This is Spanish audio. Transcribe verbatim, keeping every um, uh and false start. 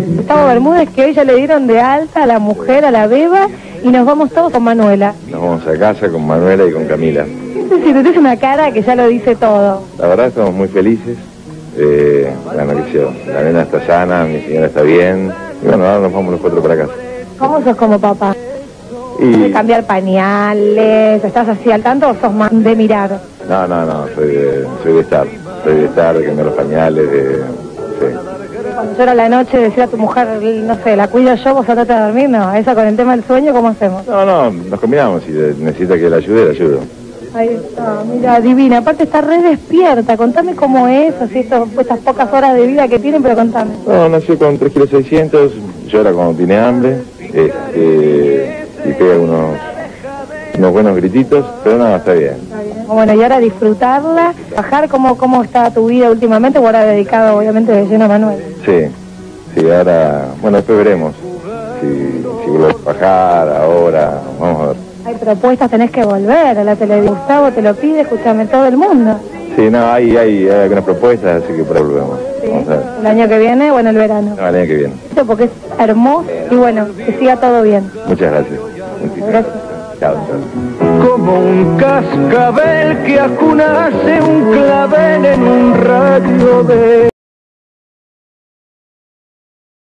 Gustavo Bermúdez, que hoy ya le dieron de alta a la mujer, a la beba, y nos vamos todos con Manuela. Nos vamos a casa con Manuela y con Camila. Es decir, tenés una cara que ya lo dice todo. La verdad estamos muy felices. Eh, bueno, qué sé yo, la nena está sana, mi señora está bien. Y bueno, ahora nos vamos los cuatro para casa. ¿Cómo sos como papá? Y... ¿De cambiar pañales? ¿Estás así al tanto o sos más de mirar? No, no, no, soy de, soy de estar. Soy de estar, de cambiar los pañales, de... Sí. Cuando llora la noche, decir a tu mujer, no sé, la cuido yo, vos andate a dormir, no. Eso con el tema del sueño, ¿cómo hacemos? No, no, nos combinamos. Si necesita que la ayude, la ayudo. Ahí está, mira, divina. Aparte está re despierta. Contame cómo es, así estos, estas pocas horas de vida que tienen, pero contame. No, nació con tres kilos seiscientos, llora cuando tiene hambre, este, y pega unos, unos buenos grititos, pero nada, está bien. Está bien. Bueno, y ahora disfrutarla, bajar, ¿cómo, cómo está tu vida últimamente? O ahora dedicado, obviamente, de lleno a Manuel. Sí, sí, ahora, bueno, después veremos si, si vuelvo a bajar, ahora, vamos a ver. Hay propuestas, tenés que volver a la televisión. Gustavo te lo pide, escúchame, todo el mundo. Sí, no, hay, hay, hay algunas propuestas, así que por ahí volvemos. Sí. Vamos a ver. ¿El año que viene o en el verano? No, el año que viene. Porque es hermoso y bueno, que siga todo bien. Muchas gracias. Gracias. Chao, chao. Como un cascabel que acunase un clavel en un radio de